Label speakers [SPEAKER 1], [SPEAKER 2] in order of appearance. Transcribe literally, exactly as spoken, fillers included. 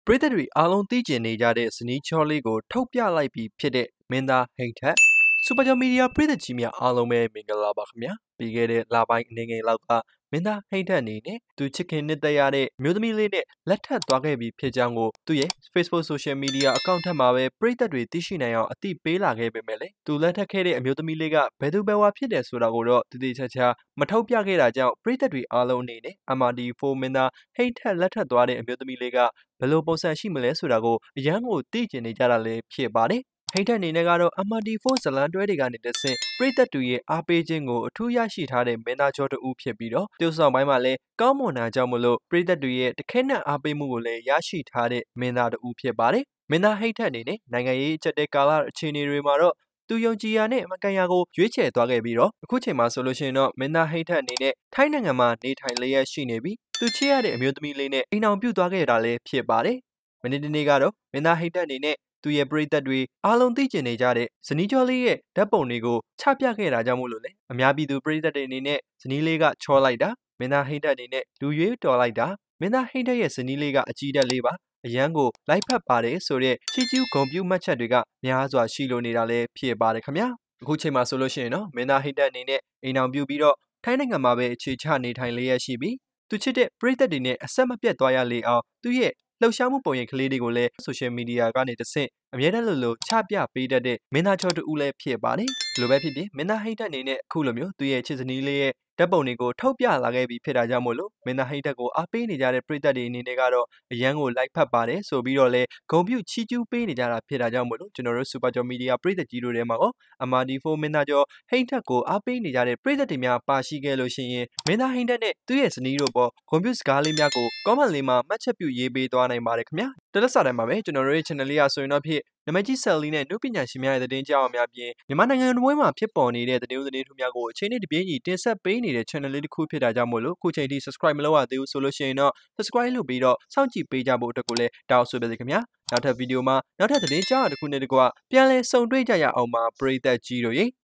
[SPEAKER 1] ပရိသတ်တွေအားလုံးသိကျင်နေကြတဲ့ဇနီးချောလေးကိုထုတ်ပြလိုက်ပြီးဖြစ်တဲ့မင်းသားဟိတ်ထက်စူပါဂျာမီဒီယာပရိသတ်ကြီးများအားလုံးပဲမင်္ဂလာပါခင်ဗျာပြီးခဲ့တဲ့လပိုင်းအနေငယ်လောက်ကမင်းသားဟိတ်ထက်အနေနဲ့သူချစ်ခင်နှစ်သက်ရတဲ့အမျိုးသမီးလေးနဲ့လက်ထပ်သွားခဲ့ပြီးဖြစ်ကြောင်းကိုသူရဲ့ Facebook Social Media အကောင့်ထက်မှာပဲပရိသတ်တွေသိရှိနိုင်အောင်အသိပေးလာခဲ့ပေမဲ့လေသူလက်ထပ်ခဲ့တဲ့အမျိုးသမီးလေးကဘယ်သူဘယ်ဝါဖြစ်တယ်ဆိုတာကိုတော့တည်တည်ချာချာမထုတ်ပြခဲ့တာကြောင့်ပရိသတ်တွေအားလုံးအနေနဲ့ M R D four မင်းသားဟိတ်ထက်လက်ထပ်သွားတဲ့အမျိုးသမီးလေးကဘယ်လိုပုံစံရှိမလဲဆိုတာကိုအရန်ကိုသိကျင်နေကြတာလည်းဖြစ်ပါတယ်ဟိတ်ထက်အနေနဲ့ကတော့ M R D four ဇလန်တွဲတွေကနေတဆင့်ပရိသတ်တွေရဲ့အားပေးခြင်းကိုအထူးရရှိထားတဲ့မင်းသားကျော်တူဦးဖြစ်ပြီးတော့tiêuဆောင်ပိုင်းမှာလည်းကောင်းမွန်တာကြောင့်မလို့ပရိသတ်တွေရဲ့တခဲနက်အားပေးမှုကိုလည်းရရှိထားတဲ့မင်းသားတူဦးဖြစ်ပါတယ်မင်းသားဟိတ်ထက်အနေနဲ့နိုင်ငံရေးအချက်တဲ့ကာလအခြေအနေတွေမှာတော့သူယုံကြည်ရာနဲ့မကန်ရာကိုရွေးချယ်သွားခဲ့ပြီးတော့အခုချိန်မှာဆိုလို့ရှိရင်တော့မင်းသားဟိတ်ထက်အနေနဲ့ထိုင်းနိုင်ငံမှာနေထိုင်လျက်ရှိနေပြီးသူချစ်ရတဲ့အမျိုးသမီးလေးနဲ့အိမ်အောင်ပြုတ်သွားခဲ့တာလည်းဖြစ်ပါတယ်မနေ့တနေ့ကတော့မင်းသားဟိတ်ထက်အနေနဲ့သူရဲ့ပရိသတ်တွေအားလုံးသိကျင်နေကြတဲ့ဇနီးကျော်လေးရဲ့ဓာတ်ပုံတွေကိုချပြခဲ့တာကြောင့်မို့လို့လေအများပြည်သူပရိသတ်တွေအနေနဲ့ဇနီးလေးကချောလိုက်တာမင်းသားဟိတ်ထက်အနေနဲ့လူရွေးတော်လိုက်တာမင်းသားဟိတ်ထက်ရဲ့ဇနီးလေးကအကြီးတက်လေးပါအရန်ကိုလိုက်ဖက်ပါတယ်ဆိုတဲ့ချီကျူးဂုံပြူမှတ်ချက်တွေကများစွာရှိလိုနေတာလည်းဖြစ်ပါတယ်ခင်ဗျာအခုချိန်မှာဆိုလို့ရှိရင်တော့မင်းသားဟိတ်ထက်အနေနဲ့အိမ်အောင်ပြုတ်ပြီးတော့ထိုင်းနိုင်ငံမှာပဲအခြေချနေထိုင်လျက်ရှိပြီးသူချစ်တဲ့ပရိသတ်တွေနဲ့အဆက်မပြတ်သွားရလေအောင်သူရဲ့လှုပ်ရှားမှုပုံရိပ်ကလေးတွေကိုလည်း social media ကနေတဆင့်အမြဲတမ်းလိုလိုချပြပေးတတ်တဲ့မင်းသားချောတူဦးလည်းဖြစ်ပါတယ်။လိုပဲဖြစ်ဖြစ်မင်းသားဟိတ်တက်အနေနဲ့အခုလိုမျိုးသူရဲ့ချစ်စနီးလေးရဲ့ဓာတ်ပုံတွေကိုထုတ်ပြလာခဲ့ပြီးဖြစ်တာကြောင့်မို့လို့မင်းသားဟိတ်တက်ကိုအားပေးနေကြတဲ့ပရိသတ်တွေအနေနဲ့ကတော့အရန်ကို like ဖတ်ပါတယ်ဆိုပြီးတော့လဲဂုံပြုချီးကျူးပေးနေကြတာဖြစ်တာကြောင့်မို့လို့ကျွန်တော်တို့ Super Joy Media ပရိသတ်ကြီးတို့ထဲမှာရော M R D four မင်းသားကျော်ဟိတ်တက်ကိုအားပေးနေကြတဲ့ပရိသတ်တွေများပါရှိခဲ့လို့ရှိရင်မင်းသားဟိတ်တက်နဲ့သူ့ရဲ့ဇနီးတို့ပေါ်ဂုံပြုစကားလေးများကို comment လေးမှာမှတ်ချက်ပြုရေးပေးသွားနိုင်ပါတယ်ခင်ဗျာတလက်စာတိုင်းမှာပဲကျွန်တော်တို့ရဲ့ channel လေးရဆိုရင်တော့ဖြစ်နမကြီးဆယ်လီနဲ့နုပညာရှင်များရဲ့သတင်းကြောင်းအများပြင်းမြန်မာနိုင်ငံတော်မှာဖြစ်ပေါ်နေတဲ့သတင်းဦးသတင်းထူးများကိုအချိန်နဲ့တပြေးညီတင်ဆက်ပေးနေတဲ့ channel လေးတစ်ခုဖြစ်တာကြောင့်မို့လို့ခုချိန်ထိ subscribe မလုပ်ရသေးဘူးဆိုလို့ရှိရင်တော့ subscribe လုပ်ပြီးတော့စောင့်ကြည့်ပေးကြဖို့အတွက်ကိုလည်းတောင်းဆိုပါရစေခင်ဗျာနောက်ထပ်ဗီဒီယိုမှာနောက်ထပ်သတင်းကြောင်းတစ်ခုနဲ့တကွပြန်လည်ဆုံတွေ့ကြရအောင်ပါပရိသတ်ကြီးတို့ရေ